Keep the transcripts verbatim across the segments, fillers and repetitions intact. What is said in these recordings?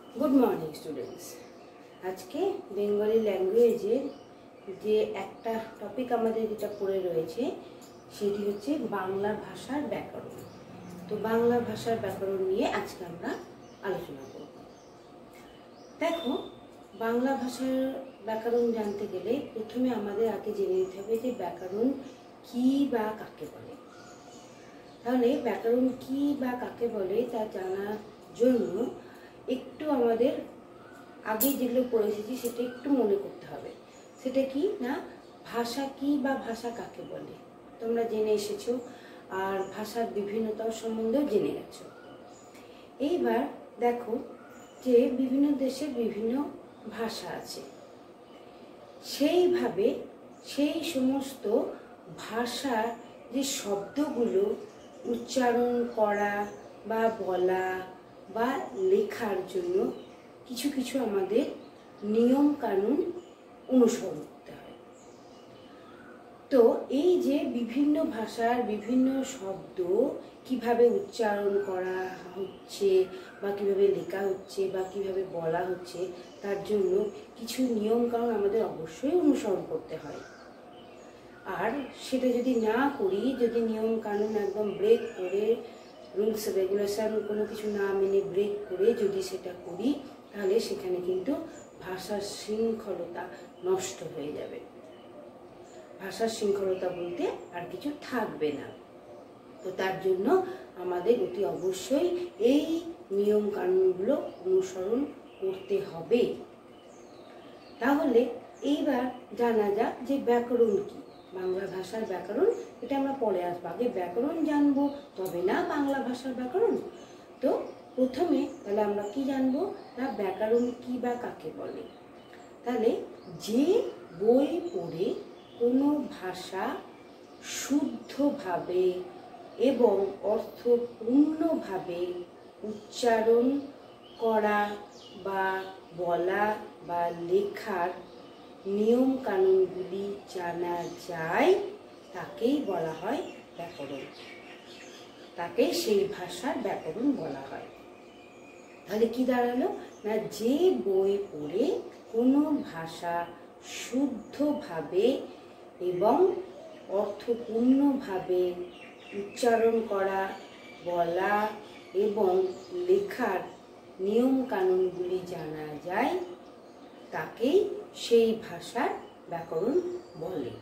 Good morning students. आज के बेंगली लैंग्वेजे जे একটা টপিক আমাদের যেটা পড়ে রয়েছে সেটি হচ্ছে বাংলা ভাষার ব্যাকরণ। তো বাংলা ভাষার ব্যাকরণ নিয়ে আজকে আমরা আলোচনা করব। দেখো, বাংলা ভাষার ব্যাকরণ জানতে গেলে প্রথমে আমাদের আগে জেনে নিতে হবে যে ব্যাকরণ কি বা কাকে বলে। তাহলে ব্যাকরণ কি বা কাকে বলে তা জানার জন্য একটু আমাদের আগে যেগুলো পড়ে এসেছি সেটা একটু মনে করতে হবে। সেটা কি না, ভাষা কি বা ভাষা কাকে বলে তোমরা জেনে এসেছো, আর ভাষার বিভিন্নতার সম্বন্ধেও জেনে গেছো। এইবার দেখো যে বিভিন্ন দেশের বিভিন্ন ভাষা আছে, সেইভাবে সেই সমস্ত ভাষার যে শব্দগুলো উচ্চারণ করা বা বলা বা লেখার জন্য কিছু কিছু আমাদের নিয়ম কানুন অনুসরণ করতে হয়। তো এই যে বিভিন্ন ভাষার বিভিন্ন শব্দ কিভাবে উচ্চারণ করা হচ্ছে বা কিভাবে লেখা হচ্ছে বা কিভাবে বলা হচ্ছে তার জন্য কিছু নিয়ম কানুন আমাদের অবশ্যই অনুসরণ করতে হয়। আর সেটা যদি না করি, যদি নিয়ম কানুন একদম ব্রেক করে, রুলস রেগুলেশন কোনো কিছু না মেনে ব্রেক করে যদি সেটা করি, তাহলে সেখানে কিন্তু ভাষার শৃঙ্খলতা নষ্ট হয়ে যাবে। ভাষার শৃঙ্খলতা বলতে আর কিছু থাকবে না। তো তার জন্য আমাদের অতি অবশ্যই এই নিয়ম কানুনগুলো অনুসরণ করতে হবে। তাহলে এইবার জানা যাক যে ব্যাকরণ কি। বাংলা ভাষার ব্যাকরণ এটা আমরা পরে আসবো, আগে ব্যাকরণ জানবো তবে না বাংলা ভাষার ব্যাকরণ। তো প্রথমে তাহলে আমরা কি জানবো না, ব্যাকরণ কি বা কাকে বলে। তাহলে যে বই পড়ে কোনো ভাষা শুদ্ধভাবে এবং অর্থপূর্ণভাবে উচ্চারণ করা বা বলা বা লেখার নিয়ম কানুনগুলি জানা যায় তাকেই বলা হয় ব্যাকরণ, তাকেই সেই ভাষার ব্যাকরণ বলা হয়। তাহলে কি দাঁড়ালো না, যে বই পড়ে কোনো ভাষা শুদ্ধভাবে এবং অর্থপূর্ণভাবে উচ্চারণ করা, বলা এবং লেখার নিয়ম কানুনগুলি জানা যায় তাকেই সেই ভাষার ব্যাকরণ বলে।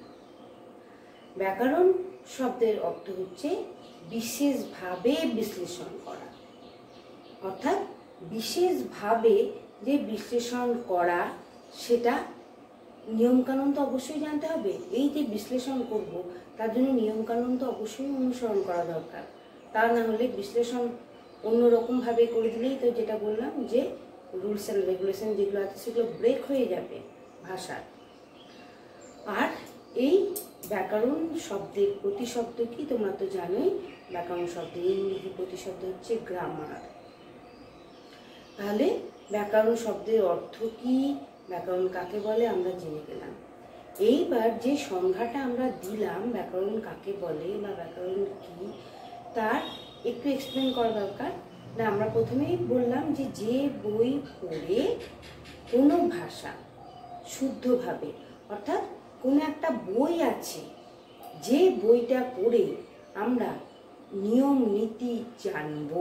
ব্যাকরণ শব্দের অর্থ হচ্ছে বিশেষভাবে বিশ্লেষণ করা, অর্থাৎ বিশেষভাবে যে বিশ্লেষণ করা সেটা নিয়মকানুন তো অবশ্যই জানতে হবে। এই যে বিশ্লেষণ করব তার জন্য নিয়মকানুন তো অবশ্যই অনুসরণ করা দরকার। তা না হলে বিশ্লেষণ অন্যরকমভাবে করে দিলেই তো, যেটা বললাম যে রুলস অ্যান্ড রেগুলেশন যেগুলো আছে সেগুলো ব্রেক হয়ে যাবে ভাষার। আর এই ব্যাকরণ শব্দের প্রতিশব্দ কি তোমরা তো জানোই। ব্যাকরণ শব্দের ইংরেজি প্রতিশব্দ হচ্ছে গ্রামার। তাহলে ব্যাকরণ শব্দের অর্থ কি, ব্যাকরণ কাকে বলে আমরা জেনে গেলাম। এইবার যে সংজ্ঞাটা আমরা দিলাম ব্যাকরণ কাকে বলে বা ব্যাকরণ কি, তার একটু এক্সপ্লেন করা দরকার। না, আমরা প্রথমেই বললাম যে যে বই পড়ে কোনো ভাষা শুদ্ধভাবে, অর্থাৎ কোনো একটা বই আছে, যে বইটা পড়ে আমরা নিয়ম নীতি জানবো।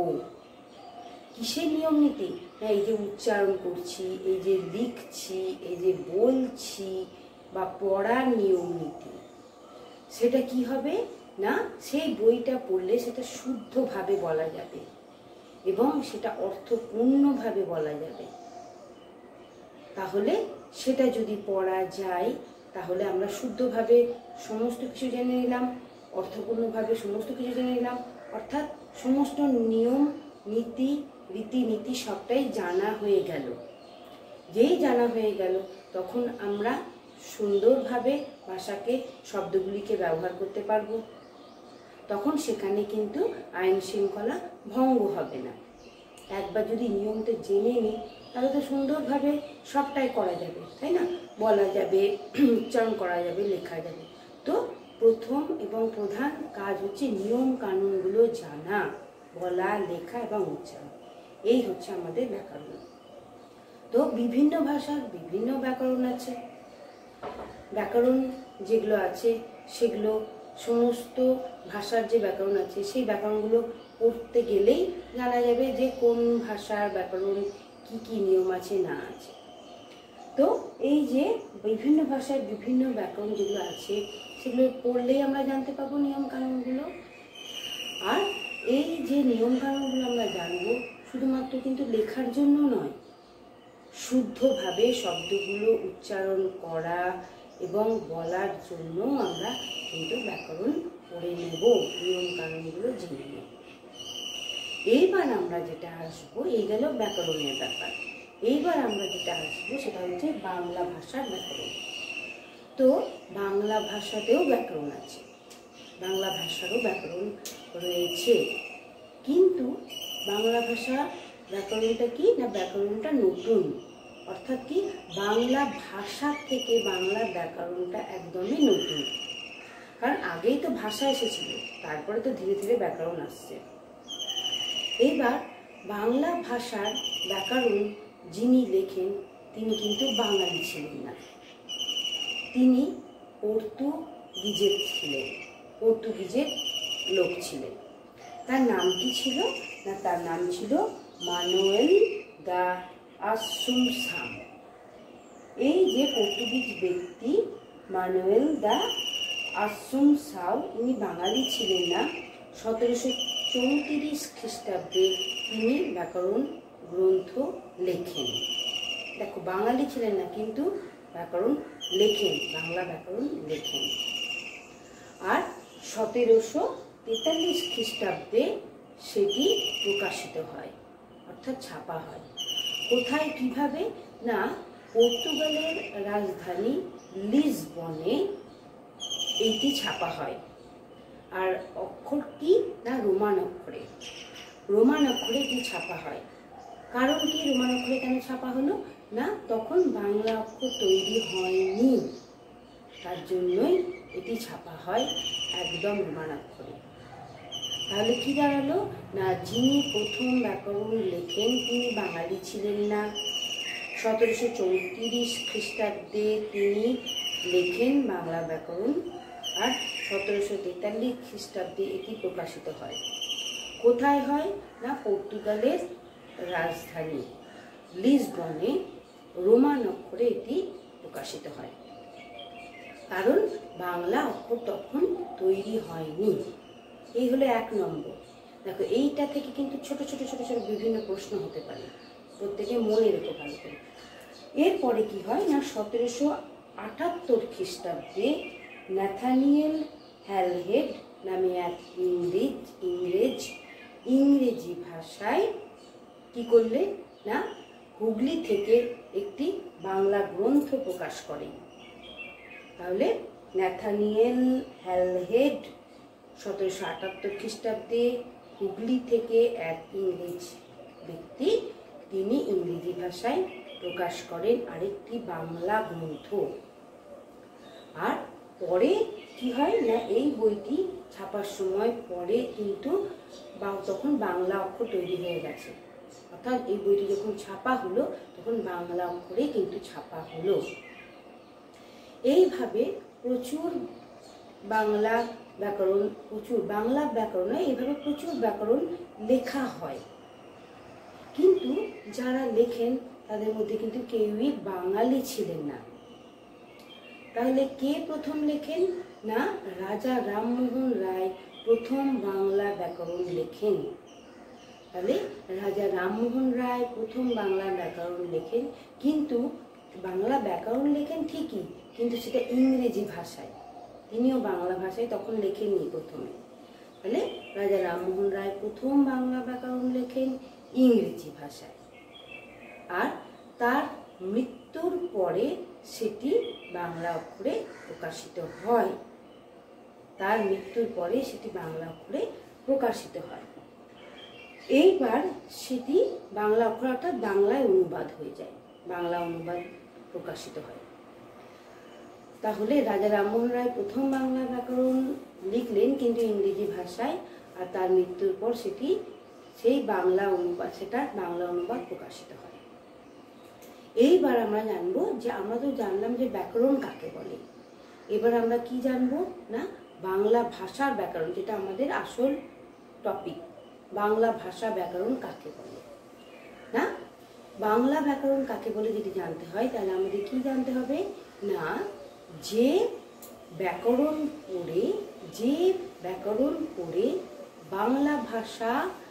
কিসের নিয়ম নীতি না, এই যে উচ্চারণ করছি, এই যে লিখছি, এই যে বলছি বা পড়ার নিয়ম নীতি, সেটা কি হবে না, সেই বইটা পড়লে সেটা শুদ্ধভাবে বলা যাবে এবং সেটা অর্থপূর্ণভাবে বলা যাবে। তাহলে সেটা যদি পড়া যায় তাহলে আমরা শুদ্ধভাবে সমস্ত কিছু জেনে নিলাম, অর্থপূর্ণভাবে সমস্ত কিছু জেনে নিলাম, অর্থাৎ সমস্ত নিয়ম নীতি রীতিনীতি সবটাই জানা হয়ে গেল। যেই জানা হয়ে গেল তখন আমরা সুন্দরভাবে ভাষাকে শব্দগুলিকে ব্যবহার করতে পারবো। তখন সেখানে কিন্তু আইন শৃঙ্খলা ভঙ্গ হবে না। একবার যদি নিয়মটা জেনে নিই তাহলে তো সুন্দরভাবে সবটাই করা যাবে, তাই না? বলা যাবে, উচ্চারণ করা যাবে, লেখা যাবে। তো প্রথম এবং প্রধান কাজ হচ্ছে নিয়ম কানুনগুলো জানা, বলা, লেখা এবং উচ্চারণ। এই হচ্ছে আমাদের ব্যাকরণ। তো বিভিন্ন ভাষার বিভিন্ন ব্যাকরণ আছে। ব্যাকরণ যেগুলো আছে সেগুলো সমস্ত ভাষার যে ব্যাকরণ আছে সেই ব্যাকরণগুলো পড়তে গেলেই জানা যাবে যে কোন ভাষার ব্যাকরণ কি কি নিয়ম আছে না আছে। তো এই যে বিভিন্ন ভাষার বিভিন্ন ব্যাকরণ যেগুলো আছে সেগুলো পড়লেই আমরা জানতে পারবো নিয়ম কানুনগুলো। আর এই যে নিয়ম কানুনগুলো আমরা জানবো শুধুমাত্র কিন্তু লেখার জন্য নয়, শুদ্ধভাবে শব্দগুলো উচ্চারণ করা এবং বলার জন্য আমরা কিন্তু ব্যাকরণ পড়ে নেব, নিয়ম কানুনগুলো জেনে নেব। এইবার আমরা যেটা আসবো, এই গেল ব্যাকরণের ব্যাপার। এইবার আমরা যেটা আসবো সেটা হচ্ছে বাংলা ভাষার ব্যাকরণ। তো বাংলা ভাষাতেও ব্যাকরণ আছে, বাংলা ভাষারও ব্যাকরণ রয়েছে, কিন্তু বাংলা ভাষা ব্যাকরণটা কি না, ব্যাকরণটা নতুন। অর্থাৎ কি, বাংলা ভাষা থেকে বাংলা ব্যাকরণটা একদমই নতুন। কারণ আগেই তো ভাষা এসেছিল, তারপরে তো ধীরে ধীরে ব্যাকরণ আসছে। এইবার বাংলা ভাষার ব্যাকরণ যিনি লেখেন তিনি কিন্তু বাঙালি ছিলেন না, তিনি পর্তুগিজের ছিলেন, পর্তুগিজের লোক ছিলেন। তার নাম কি ছিল না, তার নাম ছিল মানুয়েল দা আসুনসাম। এই যে পর্তুগিজ ব্যক্তি মানুয়েল দা আসুনসাও, ইনি বাঙালি ছিলেন না। সতেরোশো চৌত্রিশ খ্রিস্টাব্দে তিনি ব্যাকরণ গ্রন্থ লেখেন। দেখো, বাঙালি ছিলেন না কিন্তু ব্যাকরণ লেখেন, বাংলা ব্যাকরণ লেখেন। আর সতেরোশো তেতাল্লিশ খ্রিস্টাব্দে সেটি প্রকাশিত হয়, অর্থাৎ ছাপা হয়। কোথায়, কিভাবে না, পর্তুগালের রাজধানী লিসবনে এইটি ছাপা হয়। আর অক্ষর কি না, রোমান অক্ষরে, রোমান অক্ষরে এটি ছাপা হয়। কারণ কি রোমান অক্ষরে কেন ছাপা হলো না, তখন বাংলা অক্ষর তৈরি হয়নি, তার জন্যই এটি ছাপা হয় একদম রোমান অক্ষরে। তাহলে কি দাঁড়ালো না, যিনি প্রথম ব্যাকরণ লেখেন তিনি বাঙালি ছিলেন না। সতেরোশো চৌত্রিশ খ্রিস্টাব্দে তিনি লেখেন বাংলা ব্যাকরণ, আর সতেরোশো তেতাল্লিশ খ্রিস্টাব্দে এটি প্রকাশিত হয়। কোথায় হয় না, পর্তুগালের রাজধানী লিসবনে রোমান অক্ষরে এটি প্রকাশিত হয়। কারণ বাংলা অক্ষর তখন তৈরি হয়নি। এই হলো এক নম্বর। দেখো, এইটা থেকে কিন্তু ছোট ছোট ছোট ছোট বিভিন্ন প্রশ্ন হতে পারে, প্রত্যেকে মনে রেখো ভালো করে। এরপরে কি হয় না, সতেরোশো আটাত্তর খ্রিস্টাব্দে ন্যাথানিয়েল হ্যালহেড নামে এক ইংরেজ ইংরেজ ইংরেজি ভাষায় কি করলে না, হুগলি থেকে একটি বাংলা গ্রন্থ প্রকাশ করেন। তাহলে ন্যাথানিয়েল হ্যালহেড সতেরোশো আটাত্তর খ্রিস্টাব্দে হুগলি থেকে এক ইংরেজ ব্যক্তি, তিনি ইংরেজি ভাষায় প্রকাশ করেন আরেকটি বাংলা গ্রন্থ। আর পরে কি হয় না, এই বইটি ছাপার সময় পরে কিন্তু তখন বাংলা অক্ষর তৈরি হয়ে গেছে। অর্থাৎ এই বইটি যখন ছাপা হলো তখন বাংলা অক্ষরে কিন্তু ছাপা হলো। এইভাবে প্রচুর বাংলা ব্যাকরণ, প্রচুর বাংলা ব্যাকরণে এইভাবে প্রচুর ব্যাকরণ লেখা হয়। কিন্তু যারা লেখেন তাদের মধ্যে কিন্তু কেউই বাঙালি ছিলেন না। তাহলে কে প্রথম লেখেন না, রাজা রামমোহন রায় প্রথম বাংলা ব্যাকরণ লেখেন। তাহলে রাজা রামমোহন রায় প্রথম বাংলা ব্যাকরণ লেখেন, কিন্তু বাংলা ব্যাকরণ লেখেন ঠিকই, কিন্তু সেটা ইংরেজি ভাষায়। তিনিও বাংলা ভাষায় তখন লেখেননি প্রথমে। তাহলে রাজা রামমোহন রায় প্রথম বাংলা ব্যাকরণ লেখেন ইংরেজি ভাষায়, আর তার মৃত্যুর পরে সেটি বাংলা অক্ষরে প্রকাশিত হয়। তার মৃত্যুর পরে সেটি বাংলা অক্ষরে প্রকাশিত হয়। এইবার সেটি বাংলা অক্ষর অর্থাৎ বাংলায় অনুবাদ হয়ে যায়, বাংলা অনুবাদ প্রকাশিত হয়। তাহলে রাজা রামমোহন রায় প্রথম বাংলা ব্যাকরণ লিখলেন কিন্তু ইংরেজি ভাষায়, আর তার মৃত্যুর পর সেটি সেই বাংলা অনুবাদ সেটা বাংলা অনুবাদ প্রকাশিত হয়। এইবার আমরা জানবো যে আমরা তো জানলাম যে ব্যাকরণ কাকে বলে, এবার আমরা কি জানবো না বাংলা ভাষার ব্যাকরণ, যেটা আমাদের আসল টপিক। বাংলা ভাষা ব্যাকরণ কাকে বলে না, বাংলা ব্যাকরণ কাকে বলে যদি জানতে হয় তাহলে আমাদের কি জানতে হবে না, যে ব্যাকরণ পড়ে যে ব্যাকরণ পড়ে বাংলা ভাষা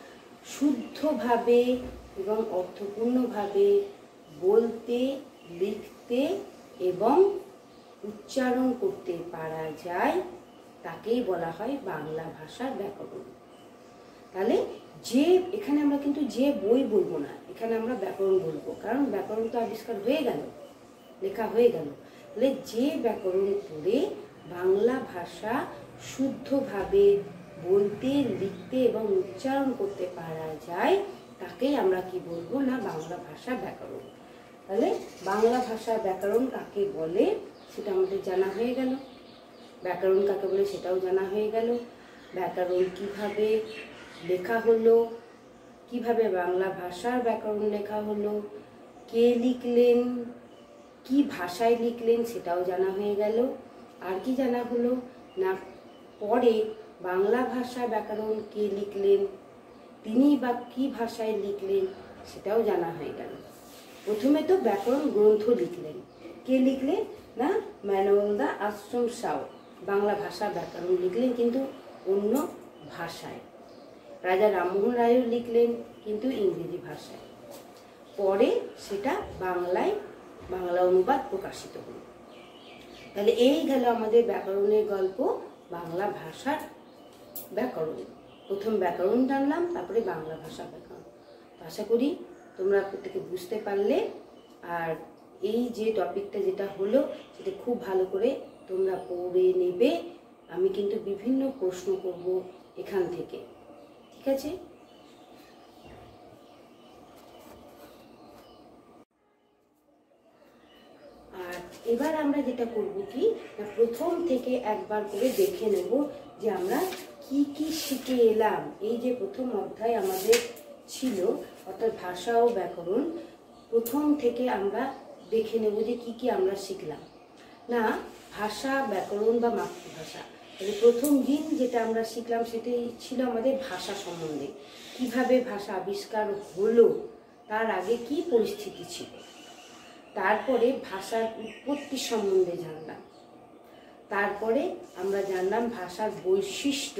শুদ্ধভাবে এবং অর্থপূর্ণভাবে বলতে, লিখতে এবং উচ্চারণ করতে পারা যায় তাকেই বলা হয় বাংলা ভাষার ব্যাকরণ। তাহলে যে এখানে আমরা কিন্তু যে বই বলবো না, এখানে আমরা ব্যাকরণ বলবো, কারণ ব্যাকরণ তো আবিষ্কার হয়ে গেল, লেখা হয়ে গেল। তাহলে যে ব্যাকরণ পড়ে বাংলা ভাষা শুদ্ধভাবে বলতে, লিখতে এবং উচ্চারণ করতে পারা যায় তাকেই আমরা কি বলবো না বাংলা ভাষা ব্যাকরণ। তাহলে বাংলা ভাষার ব্যাকরণ কাকে বলে সেটা আমাদের জানা হয়ে গেল, ব্যাকরণ কাকে বলে সেটাও জানা হয়ে গেল, ব্যাকরণ কিভাবে লেখা হলো, কিভাবে বাংলা ভাষার ব্যাকরণ লেখা হলো, কে লিখলেন, কি ভাষায় লিখলেন সেটাও জানা হয়ে গেল। আর কি জানা হলো না পরে বাংলা ভাষা ব্যাকরণ কে লিখলেন, তিনি বা কি ভাষায় লিখলেন সেটাও জানা হয়ে গেল। প্রথমে তো ব্যাকরণ গ্রন্থ লিখলেন, কে লিখলেন না ম্যানুয়াল আশ্রম সাউ বাংলা ভাষা ব্যাকরণ লিখলেন কিন্তু অন্য ভাষায়। রাজা রামমোহন রায়ও লিখলেন কিন্তু ইংরেজি ভাষায়, পরে সেটা বাংলায় বাংলা অনুবাদ প্রকাশিত হল। তাহলে এই গেল আমাদের ব্যাকরণের গল্প, বাংলা ভাষার ব্যাকরণ। প্রথম ব্যাকরণ জানলাম, তারপরে বাংলা ভাষা ব্যাকরণ। আশা করি তোমরা প্রত্যেকে বুঝতে পারলে, আর এই যে টপিকটা যেটা হলো সেটা খুব ভালো করে তোমরা পড়ে নেবে। আমি কিন্তু বিভিন্ন প্রশ্ন করব এখান থেকে, ঠিক আছে? আর এবার আমরা যেটা করব কি না প্রথম থেকে একবার করে দেখে নেব যে আমরা কি কি শিখে এলাম। এই যে প্রথম অধ্যায় আমাদের ছিল অর্থাৎ ভাষা ও ব্যাকরণ, প্রথম থেকে আমরা দেখে নেব যে কি কি আমরা শিখলাম না ভাষা, ব্যাকরণ বা মাতৃভাষা। তাহলে প্রথম দিন যেটা আমরা শিখলাম সেটাই ছিল আমাদের ভাষা সম্বন্ধে, কিভাবে ভাষা আবিষ্কার হলো, তার আগে কি পরিস্থিতি ছিল। তারপরে ভাষার উৎপত্তি সম্বন্ধে জানলাম, তারপরে আমরা জানলাম ভাষার বৈশিষ্ট্য,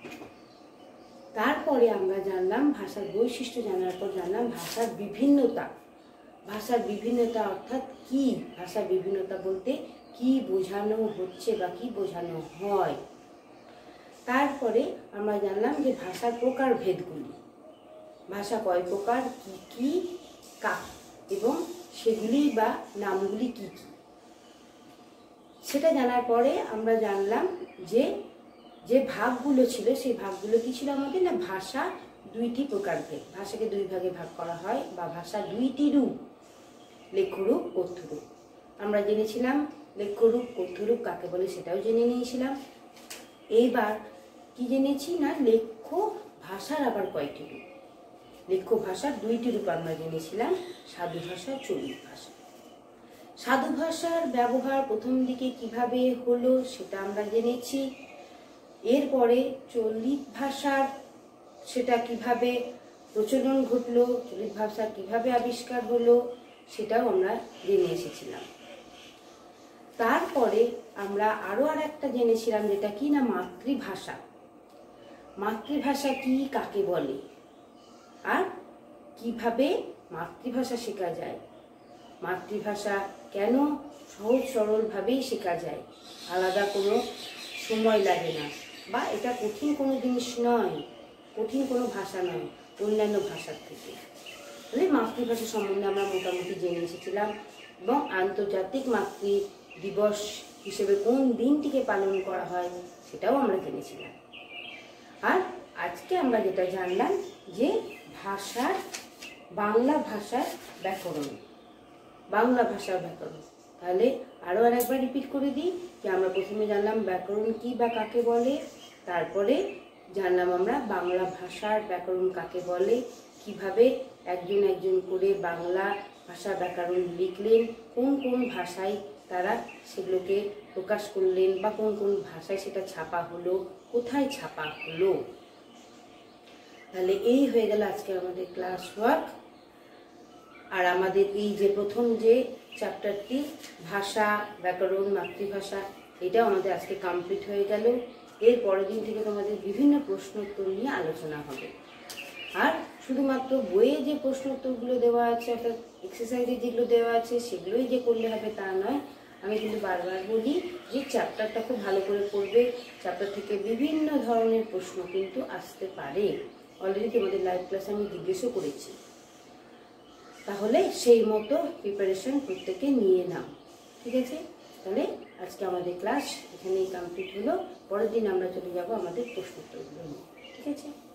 তারপরে আমরা জানলাম ভাষার বৈশিষ্ট্য জানার পর জানলাম ভাষার বিভিন্নতা। ভাষার বিভিন্নতা অর্থাৎ কি, ভাষার বিভিন্নতা বলতে কি বোঝানো হচ্ছে বা কি বোঝানো হয়। তারপরে আমরা জানলাম যে ভাষার প্রকারভেদগুলি, ভাষা কয় প্রকার, কি কি কাক এবং সেগুলি বা নামগুলি কি কি। সেটা জানার পরে আমরা জানলাম যে যে ভাগগুলো ছিল সেই ভাগগুলো কি ছিল আমাদের না ভাষা দুইটি প্রকারভেদ, ভাষাকে দুই ভাগে ভাগ করা হয় বা ভাষা দুইটি রূপ, লেখ্যরূপ, কথ্যরূপ। আমরা জেনেছিলাম লেখ্যরূপ কথ্যরূপ কাকে বলে সেটাও জেনে নিয়েছিলাম। এইবার কি জেনেছি না লেখ্য ভাষার আবার কয়টি রূপ, লেখ্য ভাষার দুইটি রূপ আমরা জেনেছিলাম, সাধু ভাষা, চলিত ভাষা। সাধু ভাষার ব্যবহার প্রথম দিকে কিভাবে হলো সেটা আমরা জেনেছি। এরপরে চলিত ভাষার সেটা কিভাবে প্রচলন ঘটলো, চলিত ভাষা কিভাবে আবিষ্কার হলো সেটাও আমরা জেনে এসেছিলাম। তারপরে আমরা আরো আর একটা জেনেছিলাম যেটা কি না মাতৃভাষা। মাতৃভাষা কি, কাকে বলে, আর কিভাবে মাতৃভাষা শেখা যায়, মাতৃভাষা কেন সহজ সরলভাবেই শেখা যায়, আলাদা কোনো সময় লাগে না, বা এটা কঠিন কোনো জিনিস নয়, কঠিন কোনো ভাষা নয় অন্যান্য ভাষার থেকে। তাহলে মাতৃভাষা সম্বন্ধে আমরা মোটামুটি জেনে এসেছিলাম, এবং আন্তর্জাতিক মাতৃ দিবস হিসেবে কোন দিনটিকে পালন করা হয় সেটাও আমরা জেনেছিলাম। আর আজকে আমরা যেটা জানলাম যে ভাষার বাংলা ভাষার ব্যাকরণ, বাংলা ভাষার ব্যাকরণ। তাহলে আরও আর একবার রিপিট করে দিই যে আমরা প্রথমে জানলাম ব্যাকরণ কি বা কাকে বলে, তারপরে জানলাম আমরা বাংলা ভাষার ব্যাকরণ কাকে বলে, কিভাবে একজন একজন করে বাংলা ভাষা ব্যাকরণ লিখলেন, কোন কোন ভাষায় তারা সেগুলোকে প্রকাশ করলেন বা কোন কোন ভাষায় সেটা ছাপা হলো, কোথায় ছাপা হলো। তাহলে এই হয়ে গেল আজকে আমাদের ক্লাস ওয়ার্ক। আর আমাদের এই যে প্রথম যে চ্যাপ্টারটি ভাষা ব্যাকরণ মাতৃভাষা, এটাও আমাদের আজকে কমপ্লিট হয়ে গেল। এর পরের দিন থেকে তোমাদের বিভিন্ন প্রশ্ন উত্তর নিয়ে আলোচনা হবে। আর শুধুমাত্র বইয়ে যে প্রশ্ন উত্তরগুলো দেওয়া আছে অর্থাৎ এক্সারসাইজে যেগুলো দেওয়া আছে সেগুলোই যে করলে হবে তা নয়। আমি কিন্তু বারবার বলি যে চ্যাপ্টারটা খুব ভালো করে পড়বে, চ্যাপ্টার থেকে বিভিন্ন ধরনের প্রশ্ন কিন্তু আসতে পারে। অলরেডি তোমাদের লাইভ ক্লাসে আমি জিজ্ঞেসও করেছি, তাহলে সেই মতো প্রিপারেশন প্রত্যেকে নিয়ে নাও। ঠিক আছে, তাহলে আজকে আমাদের ক্লাস এখানেই কমপ্লিট হলো। পরের দিন আমরা চলে যাব আমাদের প্রশ্ন উত্তরগুলো নিয়ে। ঠিক আছে।